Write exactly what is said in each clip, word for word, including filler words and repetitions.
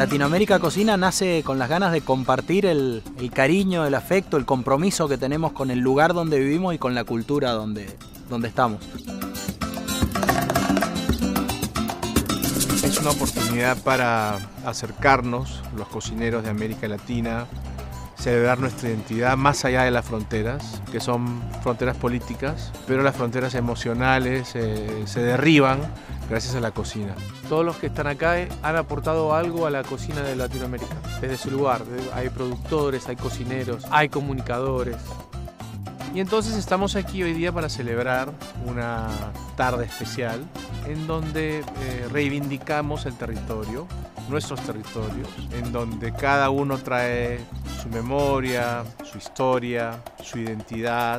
Latinoamérica Cocina nace con las ganas de compartir el, el cariño, el afecto, el compromiso que tenemos con el lugar donde vivimos y con la cultura donde, donde estamos. Es una oportunidad para acercarnos, los cocineros de América Latina, celebrar nuestra identidad más allá de las fronteras, que son fronteras políticas, pero las fronteras emocionales eh, se derriban gracias a la cocina. Todos los que están acá han aportado algo a la cocina de Latinoamérica, desde su lugar. Hay productores, hay cocineros, hay comunicadores. Y entonces estamos aquí hoy día para celebrar una tarde especial en donde eh, reivindicamos el territorio, nuestros territorios, en donde cada uno trae su memoria, su historia, su identidad.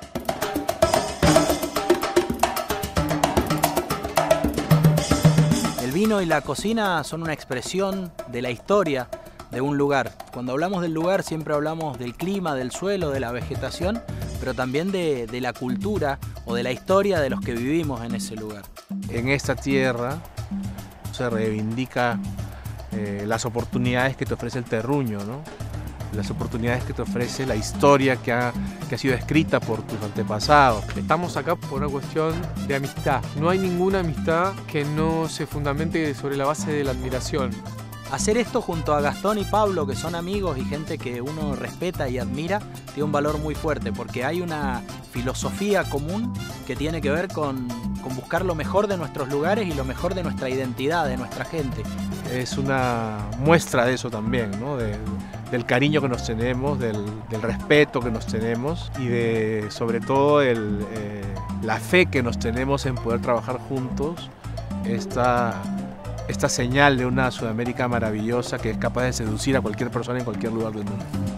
El vino y la cocina son una expresión de la historia de un lugar. Cuando hablamos del lugar siempre hablamos del clima, del suelo, de la vegetación, pero también de, de la cultura o de la historia de los que vivimos en ese lugar. En esta tierra se reivindica eh, las oportunidades que te ofrece el terruño, ¿no? Las oportunidades que te ofrece la historia que ha, que ha sido escrita por tus antepasados. Estamos acá por una cuestión de amistad. No hay ninguna amistad que no se fundamente sobre la base de la admiración. Hacer esto junto a Gastón y Pablo, que son amigos y gente que uno respeta y admira, tiene un valor muy fuerte porque hay una filosofía común que tiene que ver con, con buscar lo mejor de nuestros lugares y lo mejor de nuestra identidad, de nuestra gente. Es una muestra de eso también, ¿no? De, del cariño que nos tenemos, del, del respeto que nos tenemos y de, sobre todo, el, eh, la fe que nos tenemos en poder trabajar juntos. Esta, esta señal de una Sudamérica maravillosa que es capaz de seducir a cualquier persona en cualquier lugar del mundo.